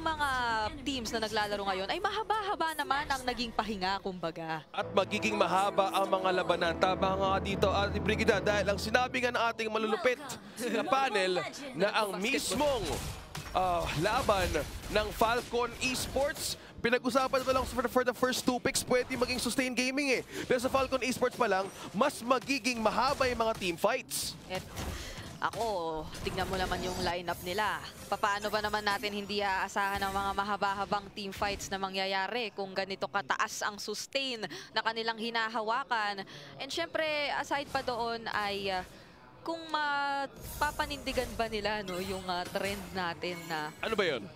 mga teams na naglalaro ngayon ay mahaba-haba naman ang naging pahinga, kumbaga. At magiging mahaba ang mga labanan. Tama nga dito, Ate Brigida, dahil ang sinabi nga ng ating malulupit na panel na ang mismong laban ng Falcon Esports, pinag-usapan ko lang for the first 2 picks, pwede maging sustained gaming eh. Pero sa Falcon Esports pa lang, mas magiging mahaba yung mga team fights. Ako, tignan mo naman yung lineup nila. Paano ba naman natin hindi aasahan ng mga mahaba-habang team fights na mangyayari kung ganito kataas ang sustain na kanilang hinahawakan? And syempre, aside pa doon ay kung mapapanindigan ba nila yung trend natin na... Ano ba yun?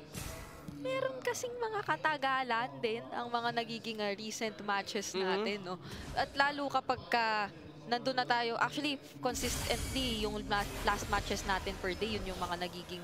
Meron kasing mga katagalan din ang mga nagiging recent matches natin. No? At lalo kapag nandun na tayo, actually, consistently, yung last matches natin per day, yun yung mga nagiging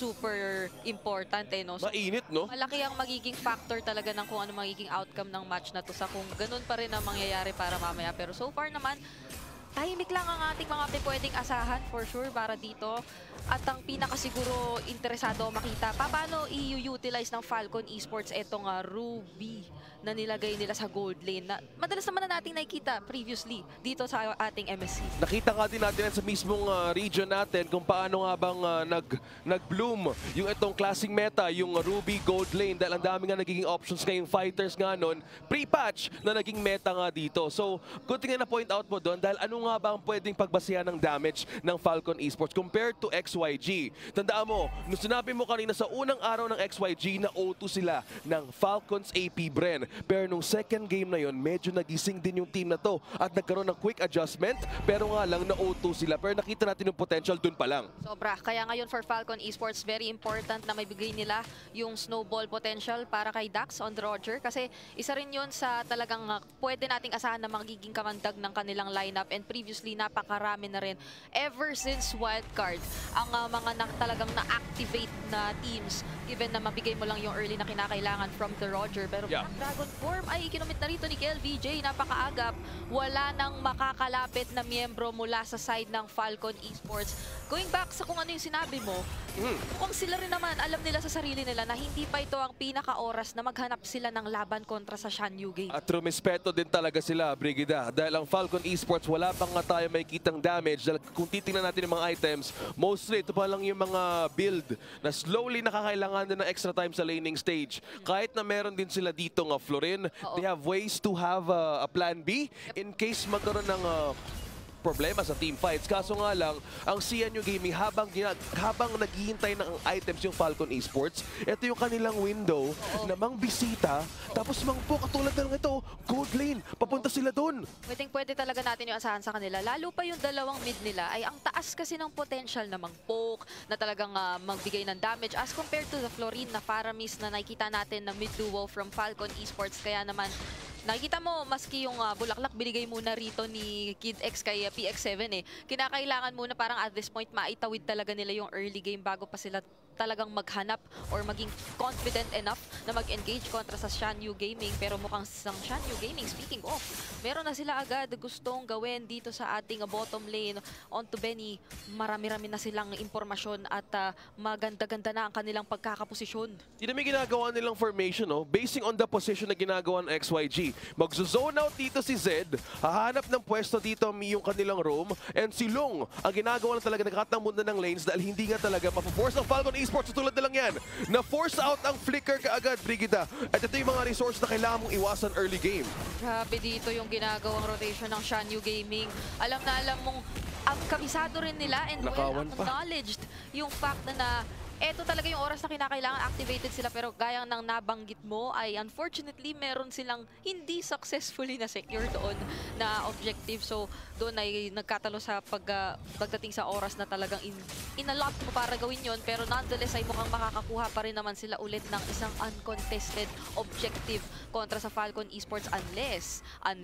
super important. No? So, mainit, no? malaki ang magiging factor talaga ng kung ano magiging outcome ng match na to sa kung ganun pa rin ang mangyayari para mamaya. Pero so far naman, tahimik lang ang ating mga pwedeng asahan for sure para dito. At ang pinakasiguro interesado makita, paano i-utilize ng Falcon Esports itong Ruby na nilagay nila sa gold lane. Na madalas naman na natin nakikita previously dito sa ating MSC. Nakita nga din natin sa mismong region natin kung paano nga bang nag-bloom yung itong klaseng meta, yung Ruby Gold Lane. Dahil ang dami nga nagiging options ngayong fighters nga nun, pre-patch na naging meta nga dito. So, good thing na point out mo doon dahil ano nga ba ang pwedeng pagbasihan ng damage ng Falcon Esports compared to XYG. Tandaan mo, nung sinabi mo kanina sa unang araw ng XYG na O2 sila ng Falcons AP Bren. Pero nung second game na yon, medyo nagising din yung team na to at nagkaroon ng quick adjustment, pero nga lang na O2 sila. Pero nakita natin yung potential dun pa lang. Sobra. Kaya ngayon for Falcon Esports, very important na may bigay nila yung snowball potential para kay Dax on the Roger. Kasi isa rin yun sa talagang pwede nating asahan na magiging kamandag ng kanilang lineup. And previously, napakarami na rin. Ever since Wildcard, ang mga talagang na-activate na teams, given na mabigay mo lang yung early na kinakailangan from the Roger. Pero Black Dragon form ay ikinumit na rito ni KelVJ, napakaagap. Wala nang makakalapit na miyembro mula sa side ng Falcon Esports. Going back sa kung ano yung sinabi mo, kung sila rin naman, alam nila sa sarili nila na hindi pa ito ang pinaka-oras na maghanap sila ng laban kontra sa Shanyu game. At rumespeto din talaga sila, Brigida. Dahil ang Falcon Esports, wala pang nga tayo may kitang damage. Dahil kung titingnan natin yung mga items, mostly ito pa lang yung mga build na slowly nakakailangan din ng extra time sa laning stage. Kahit na meron din sila dito nga Florin, they have ways to have a plan B in case magkaroon ng problema sa team fights. Kaso nga lang, ang CNU Gaming habang naghihintay ng items yung Falcon Esports, ito yung kanilang window na mang bisita, tapos po katulad na lang ito, gold lane, papunta sila doon. Pwede talaga natin yung asahan sa kanila. Lalo pa yung dalawang mid nila ay ang taas kasi ng potential na mag-poke, na talagang magbigay ng damage as compared to the Florin na Paramis na nakikita natin na mid duo from Falcon Esports. Kaya naman, nakikita mo, maski yung bulaklak binigay muna rito ni Kid X kay PX7 kinakailangan muna parang at this point maitawid talaga nila yung early game bago pa sila talagang maghanap or maging confident enough na mag-engage kontra sa Shanyu Gaming. Pero mukhang sa Shanyu Gaming, speaking of, meron na sila agad gustong gawin dito sa ating bottom lane onto Benny. Marami-rami na silang impormasyon at maganda-ganda na ang kanilang pagkakaposisyon. Yun may ginagawa nilang formation, basing on the position na ginagawa ng XYG. Magzo-zone out dito si Zed, hahanap ng pwesto dito yung kanilang roam, and si Long, ang ginagawa lang talaga, nagkatang muna ng lanes dahil hindi nga talaga mapaforce ng Falcon Esports. Tulad na lang yan, na-force out ang flicker kaagad, Brigida. At ito yung mga resource na kailangan mong iwasan early game. Grabe dito yung ginagawang rotation ng Shanyu Gaming. Alam na alam mong ang kabisado rin nila and well acknowledged yung fact na eto talaga yung oras na kinakailangan, activated sila, pero gaya ng nabanggit mo ay unfortunately meron silang hindi successfully na secure doon na objective. So doon ay nagkatalo sa pagdating sa oras na talagang inalot mo para gawin yon, pero nonetheless ay mukhang makakakuha pa rin naman sila ulit ng isang uncontested objective kontra sa Falcon Esports unless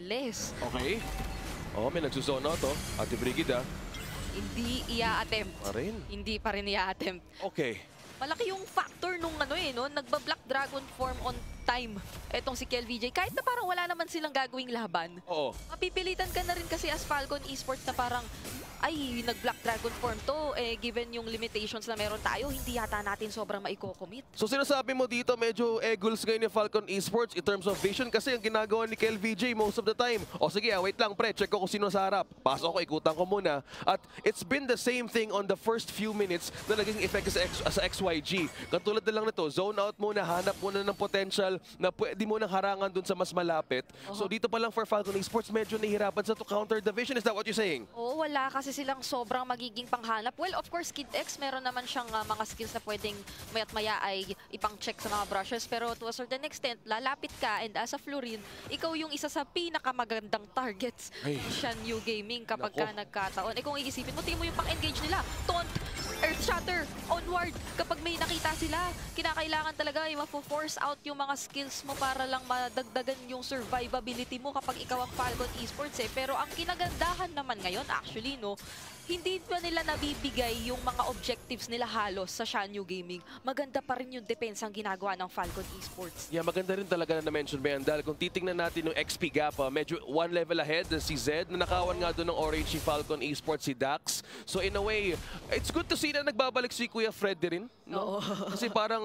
Okay. May nagsusona to, Ate Brigida. hindi ia-attempt. Hindi pa rin ia-attempt. Okay. Malaki yung factor nung nagba-Black Dragon form on time etong si KelVJ. Kahit na parang wala naman silang gagawing laban. Oo. Mapipilitan ka na rin kasi as Falcon Esports na parang ay, nag-Black Dragon form to, given yung limitations na meron tayo, hindi yata natin sobrang maiko-commit. So sinasabi mo dito, medyo eguls ngayon ni Falcon Esports in terms of vision kasi ang ginagawa ni KelVJ most of the time. O sige, wait lang pre, check ko kung sino sa harap. Pasok ko, ikutan ko muna. At it's been the same thing on the first few minutes na naging effect sa XYG. Katulad na lang nito, zone out muna, hanap muna ng potential na pwede mo nang harangan dun sa mas malapit. So dito pa lang for Falcon Esports, medyo nahihirapan sa to counter the vision. Is that what you're saying? Oo, wala kasi silang sobrang magiging panghanap. Well, of course, Kid X, meron naman siyang mga skills na pwedeng maya't maya ay ipang-check sa mga brushes. Pero to a certain extent, lalapit ka and as a Florin, ikaw yung isa sa pinakamagandang targets ng Shanyu Gaming kapag ka nagkataon. Kung iisipin mo, tingin mo yung pang-engage nila. Taunt, Earth Shatter, onward. Kapag may nakita sila, kinakailangan talaga yung ma-force out yung mga skills mo para lang madagdagan yung survivability mo kapag ikaw ang Falcon Esports Pero ang kinagandahan naman ngayon, actually, no, hindi pa nila nabibigay yung mga objectives nila halos sa Shanyu Gaming. Maganda pa rin yung depensang ginagawa ng Falcon Esports. Yeah, maganda rin talaga na na-mention ba yan dahil kung titingnan natin yung XP gap, medyo one level ahead si Zed na nakawan nga doon ng orange si Falcon Esports, si Dax. So in a way, it's good to see na nagbabalik si Kuya Fred din. No? Kasi parang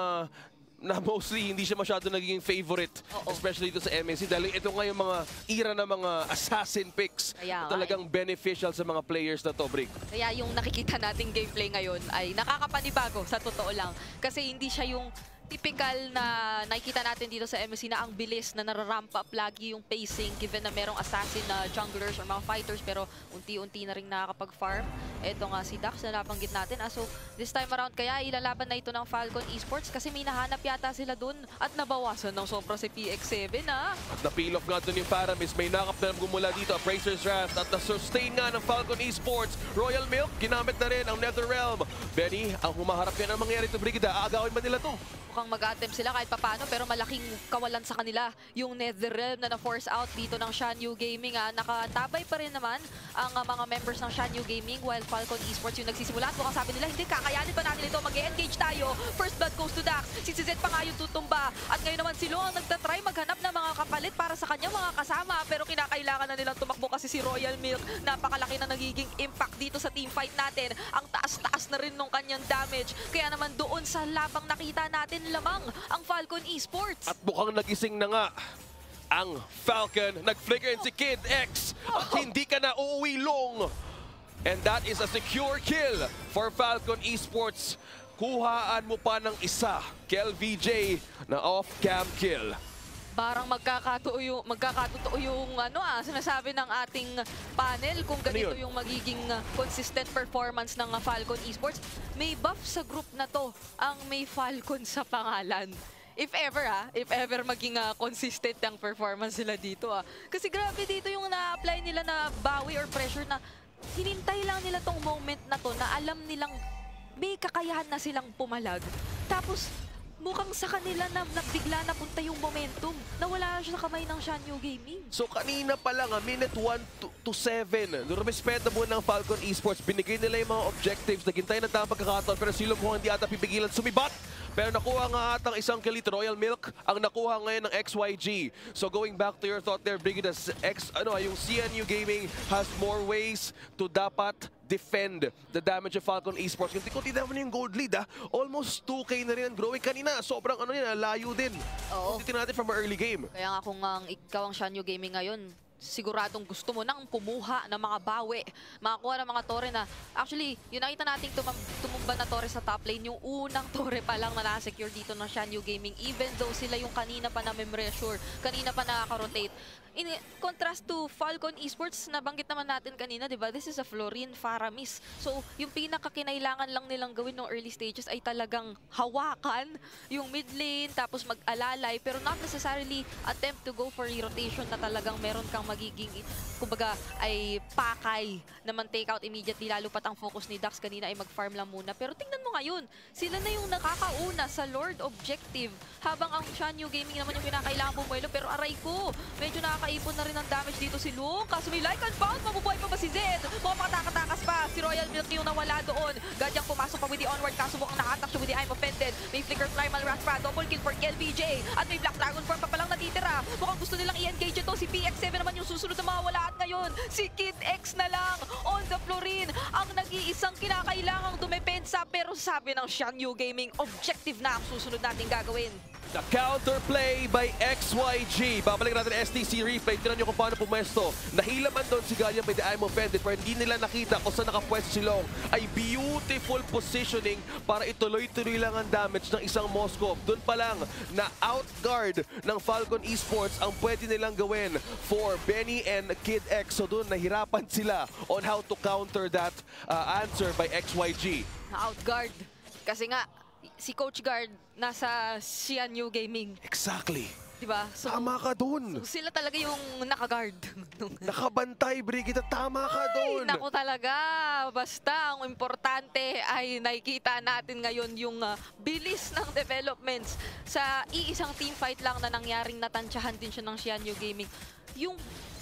na mostly hindi siya masyado naging favorite, especially dito sa MSC dahil ito nga yung mga era ng mga assassin picks na talagang beneficial sa mga players na to, Brig. Kaya yung nakikita nating gameplay ngayon ay nakakapanibago sa totoo lang. Kasi hindi siya yung typical na nakikita natin dito sa MSC na ang bilis na nararamp up lagi yung pacing given na merong assassin na junglers or mga fighters pero unti-unti na rin nakakapag-farm. Ito nga si Dax na nabanggit natin. So this time around kaya ilalaban na ito ng Falcon Esports kasi may nahanap yata sila dun at nabawasan ng sobra si PX7 At na-peel off nga dun yung Paramis. May nakap na gumula dito, Appraiser's Wrath at na-sustain nga ng Falcon Esports. Royal Milk, ginamit na rin ang Netherrealm. Benny, ang humaharap yan ang mangyari ito, Brigida. Aagawin ba nila to? Mukhang mag-attempt sila kahit papano pero malaking kawalan sa kanila yung Netherrealm na na-force out dito ng Shanyu Gaming. Nakatabay pa rin naman ang mga members ng Shanyu Gaming while Falcon Esports yung nagsisimula. At mukhang sabi nila, hindi, kakayanin ba natin ito? Mag-engage tayo. First blood goes to Dax. Si CZ pa nga yung tutumba. At ngayon naman si Lo ang nagtatry maghanap ng mga kapalit para sa kanyang mga kasama. Pero kinakailangan na nilang tumakbo kasi si Royal Milk, napakalaki na nagiging impact dito sa teamfight natin. Ang taas-taas na rin nung kanyang damage. Kaya naman doon sa labang nakita natin lamang ang Falcon Esports. At mukhang nagising na nga ang Falcon. Nag-flicker si Kid X. At hindi ka na uuwi long. And that is a secure kill for Falcon Esports. Kuhaan mo pa ng isa, KelVJ, na off-cam kill. Parang magkakatotoo yung sinasabi ng ating panel kung ganito yung magiging consistent performance ng Falcon Esports. May buff sa group na to ang may Falcon sa pangalan. If ever maging consistent ang performance nila dito. Kasi grabe dito yung na-apply nila na bawi or pressure na hinintay lang nila tong moment na to na alam nilang may kakayahan na silang pumalag. Tapos mukhang sa kanila na bigla napunta yung momentum. Nawala na siya sa kamay ng Shanyu Gaming. So kanina pa lang, minute 1 to 7, respeto mo ng Falcon Esports. Binigay nila yung mga objectives, naghintay na tamang pagkakataon, pero sila mukhang hindi ata pipigilan sumibat. Pero nakuha nga atang isang kill dito, Royal Milk, ang nakuha ngayon ng XYG. So going back to your thought there, Brigida, yung CNU Gaming has more ways to dapat defend the damage of Falcon Esports. Kung tinaman yung gold lead, almost 2K na rin ang growing kanina. Sobrang layo din. Kung titignan natin from an early game. Kaya nga kung ikaw ang Shanyu Gaming ngayon, siguradong gusto mo nang pumuha ng mga bawi, makakuha ng mga tore na actually, yung nakita nating tumumba na tore sa top lane, yung unang tore pa lang na na-secure dito ng Shanyu Gaming, even though sila yung kanina pa na memresure, kanina pa nakaka-rotate. In contrast to Falcon Esports, nabanggit naman natin kanina, di ba? This is a Florin Faramis. So, yung pinakakinailangan lang nilang gawin ng early stages ay talagang hawakan yung mid lane, tapos mag-alalay, pero not necessarily attempt to go for rotation na talagang meron kang magiging, kumbaga, ay pakay naman take out immediately, lalo pat ang focus ni Dax kanina ay mag-farm lang muna. Pero tingnan mo ngayon, sila na yung nakakauna sa Lord Objective, habang ang Shanyu Gaming naman yung kinakailangan bumuelo, pero aray ko, medyo nakakaipon na rin ng damage dito si Luke. Kaso may like and bound, mabubuhay pa ba si Zed? Mukhang makatakatas pa, si Royal Milk yung nawala doon. Gadyang pumasok pa with the onward, kaso mukhang nakatak siya with the I'm offended. May flicker primal wrath pa, double kill for KelVJ, at may Black Dragon form pa palang natitira. Mukhang gusto nilang i-engage ito, si PX7 naman yung susunod na mawala, at ngayon, si Kid X na lang on the floor. Florin ang nag-iisang kinakailangang dumepensa. Pero sabi ng Xianyu Gaming, objective na ang susunod nating gagawin. The counterplay by XYG. Babalik natin STC replay. Tinan nyo kung paano pumesto. Nahilaman doon si Gallium by the Eye of Bandit pero hindi nila nakita kung saan nakapwesto si Long. Ay beautiful positioning para ituloy-tuloy lang ang damage ng isang Moskov. Doon pa lang na outguard ng Falcon Esports ang pwede nilang gawin for Benny and Kid X. So doon nahirapan sila on how to counter that answer by XYG. Na-outguard. Kasi nga, si Coach Guard nasa Xianyu Gaming. Exactly. Diba? So, Tama ka dun. sila talaga yung naka-guard. Nakabantay, Brigida. Tama ka dun. Naku talaga. Basta ang importante ay nakikita natin ngayon yung bilis ng developments sa iisang teamfight lang na nangyaring natansyahan din siya ng Xianyu Gaming. Yung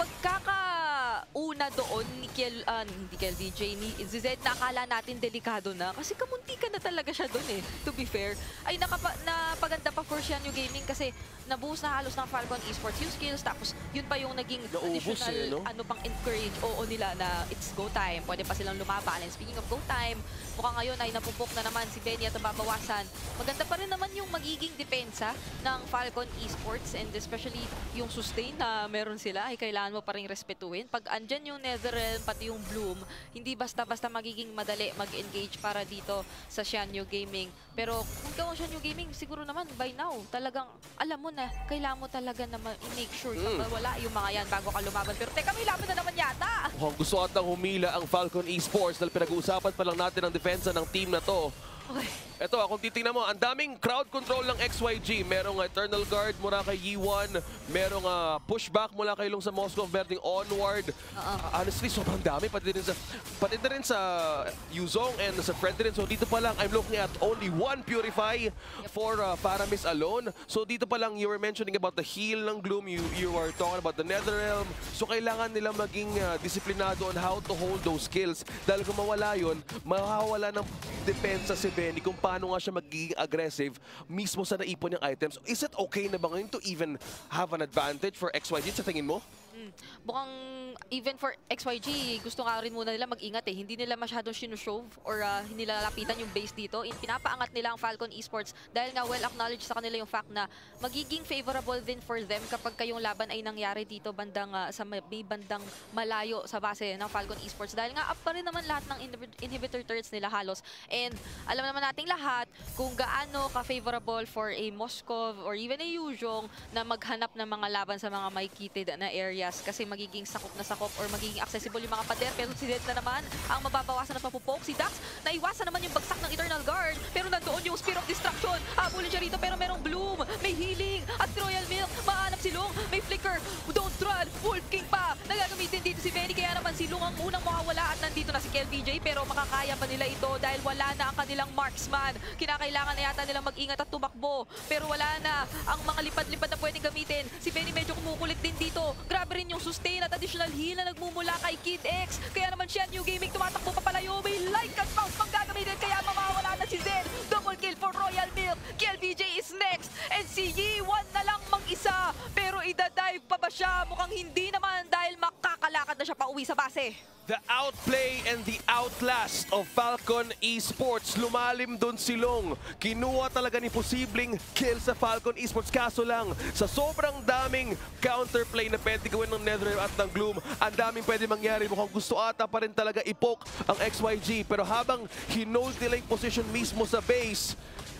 pagkakauna doon ni hindi Kel DJ, ni Zed, na akala natin delikado na. Kasi kamunti ka na talaga siya doon eh, to be fair. Ay napaganda pa for Xianyu Gaming kasi nabuhos na halos ng Falcon Esports yung skills. Tapos yun pa yung naging Naubos additional pang encourage nila na it's go time. Pwede pa silang lumaban. And speaking of go time, mukhang ngayon ay napupok na naman si Benny at nababawasan. Maganda pa rin naman yung magiging depensa ng Falcon Esports and especially yung sustain na meron sila ay kailangan mo pa rin respetuhin. Pag andyan yung Netherrealm pati yung Bloom, hindi basta-basta magiging madali mag-engage para dito sa Xianyu Gaming. Pero kung ikaw ang Xianyu Gaming, siguro naman by now, talagang alam mo na, kailangan mo talaga na ma-make sure na wala yung mga yan bago ka lumaban. Pero teka, may laban na naman yata! Mukhang gusto atang humila ang Falcon Esports dahil pinag-uusapan pa lang natin ang depensa ng team na to. Okay. Ito, kung titingnan mo, ang daming crowd control ng XYG. Merong Eternal Guard mula kay Yi1, merong pushback mula kay Long sa Moscow, merong onward. Honestly, sobrang dami. Pati na rin sa Yuzong and sa Fred rin. So dito pa lang, I'm looking at only one Purify for Paramis alone. So dito pa lang, you were mentioning about the heal ng Gloom. You were talking about the Netherrealm. So kailangan nila maging disiplinado on how to hold those skills. Dahil kung mawala yun, mawawala ng depensa si Benny kung paano nga siya magiging aggressive mismo sa naipon niyang items. Is it okay na ba ngayon to even have an advantage for XYG sa tingin mo? Mukhang even for XYG, gusto nga rin muna nila mag-ingat eh. Hindi nila masyadong sinushove or hindi nila lapitan yung base dito. Pinapaangat nila ang Falcon Esports dahil nga well-acknowledged sa kanila yung fact na magiging favorable din for them kapag kayong laban ay nangyari dito bandang sa may bandang malayo sa base ng Falcon Esports. Dahil nga up pa rin naman lahat ng inhibitor turrets nila halos. And alam naman nating lahat kung gaano ka-favorable for a Moskov or even a Yuzhong na maghanap ng mga laban sa mga may kitid na areas kasi magiging sakop na sakop or magiging accessible yung mga pader. Pero si Zed na naman ang mababawasan ng papupok. Si Dax, naiwasan naman yung bagsak ng Eternal Guard. Pero nandoon yung Spear of Destruction. Habulin siya rito pero merong Bloom, may healing at Royal Milk. Mahanap si Long, may flicker. Don't run, Wolf King pa. Nagagamitin dito si Benny. Kaya naman si Long ang unang makawala at nandito na si KelVJ. Pero makakaya pa nila ito dahil wala na ang kanilang marksman. Kinakailangan na yata nilang mag-ingat at tumakbo. Pero wala na ang mga lipad-lipad na pwedeng gamitin. Si Benny medyo kumukulit din dito. Grabe rin yung sustain at additional heal na nagmumula kay Kid X. Kaya naman Xianyu Gaming tumatakbo pa palayo. May like and bounce pang gagamitin. Kaya mawawala na si Zed. Double kill for Royal Milk. KelVJ is next. And si Yi1 na lang mag-isa. Pero idadive pa ba siya? Mukhang hindi naman dahil makakalakad na siya pa uwi sa base. The outplay and the outlast of Falcon Esports. Lumalim doon si Long. Kinuha talaga ni posibleng kill sa Falcon Esports. Kaso lang, sa sobrang daming counterplay na pwede gawin ng Netherrealm at ng Gloom, ang daming pwede mangyari. Mukhang gusto ata pa rin talaga ipoke ang XYG. Pero habang hinold nila yung position mismo sa base,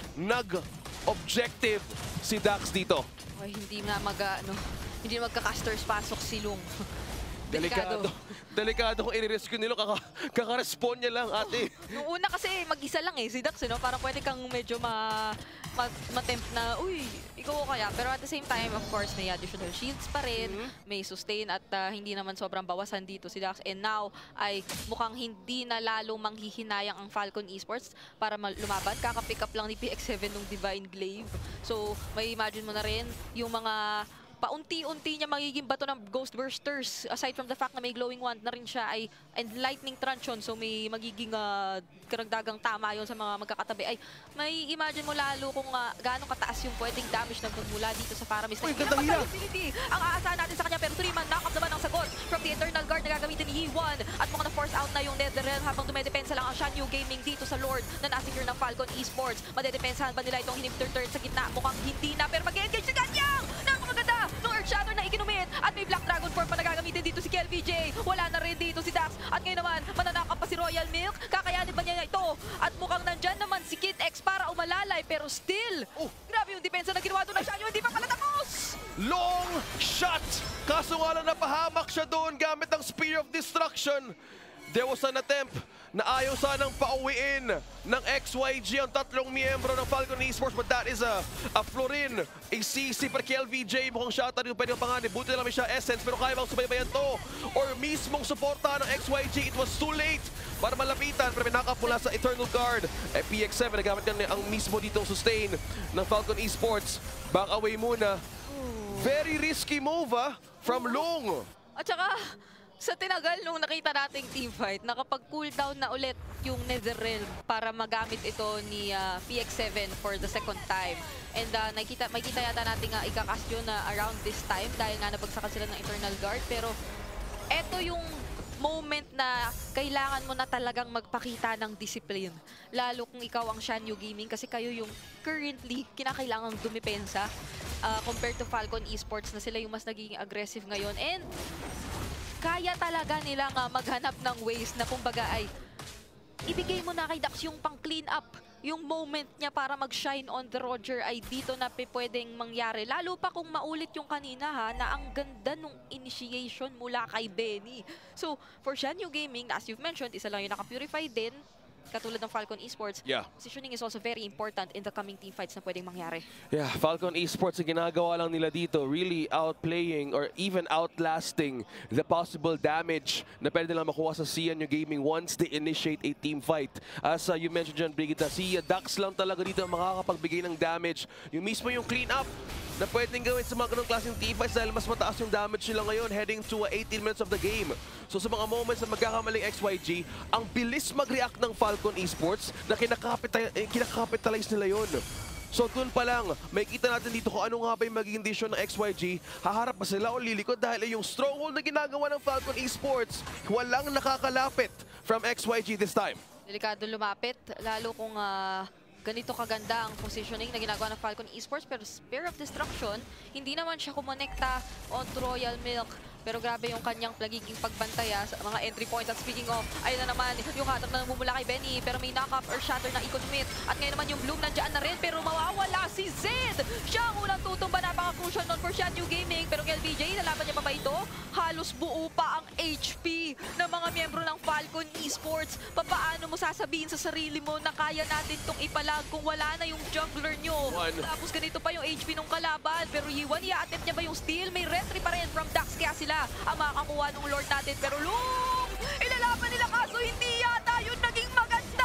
nag-objective si Dax dito. Ay, hindi magka-casters pasok si Long. Delikado kung i-rescue nila, kaka-respawn niya lang, ate. Nung una kasi mag-isa lang eh, si Dax, no? Parang pwede kang medyo ma-tempt na, uy, ikaw ko kaya. Pero at the same time, of course, may additional shields pa rin, may sustain at hindi naman sobrang bawasan dito si Dax. And now, ay mukhang hindi na lalo manghihinayang ang Falcon Esports para lumaban. Kaka-pick up lang ni PX7 ng Divine Glaive. So, may imagine mo na rin yung mga paunti-unti niya magiging bato ng Ghost Bursters. Aside from the fact na may glowing wand na rin siya and lightning truncheon, so may magiging karagdagang tama yon sa mga magkakatabi. Ay, may imagine mo lalo kung gaano kataas yung pwedeng damage na mula dito sa Faramis. Uy, ganda hila! Ang aasahan natin sa kanya, pero 3-man knock-up naman ang sagot from the Eternal Guard na gagamitin ni Yi-1. At mukhang na-force out na yung Netherrealm habang dumedepensa lang ang Shanyu Gaming dito sa Lord na nasecure ng Falcon Esports. Madedepensahan ba nila itong hinip-turn sa gitna? Mukhang hindi na, pero mag-engage si Ganyang! Napakaganda ng Earth Shatter na ikinumit at may Black Dragon form pa na gagamitin dito si KLVJ. Wala na rin dito si Dax. At ngayon naman, mananakap pa si Royal Milk. Kakayanin ba niya ito? At mukhang nandyan naman si Kid X para umalalay, pero still, grabe yung depensa na ginawa doon ng Shanyu. Hindi pa pala tapos! Long shot! Kaso nga lang napahamak siya doon gamit ang Spear of Destruction. There was an attempt na ayaw sanang pauwiin ng XYG ang tatlong miyembro ng Falcon Esports, but that is a Florin, a CC para KLVJ. Mukhang shot rin yung pwede panganib. Buti na lang siya Essence, pero kaya bang subaybayan to? Or mismong suporta ng XYG, it was too late para malapitan, pero may knock-up mula sa Eternal Guard. PX7, nagamit niya ang mismo ditong sustain ng Falcon Esports. Back away muna. Very risky move from Long. At saka, sa tinagal nung nakita nating teamfight, nakapag-cooldown na ulit yung Netherrealm para magamit ito ni PX7 for the second time. And makikita yata natin ikakast yun around this time dahil nga nabagsakan sila ng Eternal Guard. Pero eto yung moment na kailangan mo na talagang magpakita ng discipline. Lalo kung ikaw ang Shanyu Gaming kasi kayo yung currently kinakailangang dumipensa compared to Falcon Esports na sila yung mas nagiging aggressive ngayon. And kaya talaga nilang maghanap ng ways na kumbaga ay ibigay mo na kay Dax yung pang-clean up. Yung moment niya para mag-shine on the Roger ay dito na pwedeng mangyari. Lalo pa kung maulit yung kanina na ang ganda nung initiation mula kay Benny. So, for Shanyu Gaming, as you've mentioned, isa lang yung naka-purify din. Katulad ng Falcon Esports, positioning is also very important in the coming team fights na pwedeng mangyari. Yeah, Falcon Esports, ang ginagawa lang nila dito, really outplaying or even outlasting the possible damage na pwede lang makuha sa CNU Gaming once they initiate a team fight. As you mentioned dyan, Brigitte, si Dax lang talaga dito ang makakapagbigay ng damage. Yung mismo yung clean up na pwedeng gawin sa mga ganong klaseng team fights dahil mas mataas yung damage nila ngayon heading to 18 minutes of the game. So sa mga moments na magkakamaling XYG, ang bilis mag-react ng Falcon Esports na kinakapitalize nila yon. So dun pa lang, may kita natin dito kung ano nga ba yung magiging decision ng XYG. Haharap pa sila o lilikod dahil yung stronghold na ginagawa ng Falcon Esports, walang nakakalapit from XYG this time. Delikado lumapit, lalo kung ganito kaganda ang positioning na ginagawa ng Falcon Esports, pero Spear of Destruction, hindi naman siya kumonekta onto Royal Milk. Pero grabe yung kanyang nagiging pagbantaya sa mga entry points. At speaking of, ayun na naman yung hatak na namumula kay Benny. Pero may knock-up or shatter na i-commit. At ngayon naman yung Bloom nandiyan na rin. Pero mawawala si Zed! Siya ang unang tutumba. Napaka-crucial nun for Shanyu Gaming. Pero KLVJ, nalaban niya pa ba ito? Halos buo pa ang HP ng mga miyembro ng Falcon Esports. Paano mo sasabihin sa sarili mo na kaya natin itong ipalag kung wala na yung jungler nyo? Tapos ganito pa yung HP ng kalaban. Pero Yi-1, i-attempt niya ba yung steal? May retry pa rin from Dax. Kaya sila ang makakuha ng Lord natin. Pero Long! Ilalaban nila kaso hindi yata yun naging maganda!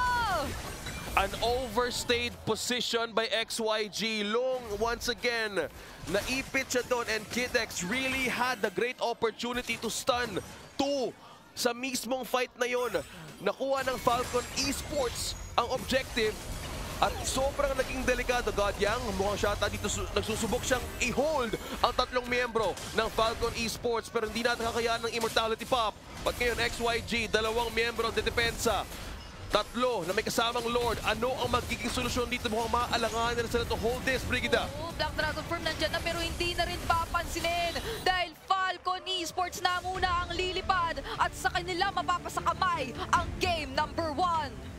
An overstayed position by XYG. Long, once again, naipit siya doon and Kidex really had the great opportunity to stun 2 sa mismong fight na yon. Nakuha ng Falcon Esports ang objective. At sobrang naging delikado, Ganyang. Mukhang siya dito nagsusubok siyang i-hold ang tatlong miyembro ng Falcon Esports pero hindi natin kakayaan ng Immortality Pop. At ngayon, XYG, 2 miyembro ang dedepensa. 3 na may kasamang Lord. Ano ang magiging solusyon dito? Mukhang maaalanganan na sila to hold this, Brigida. Black Dragon Form nandyan na pero hindi na rin papansinin dahil Falcon Esports na muna ang lilipad at sa kanila mapapasakamay ang game number 1.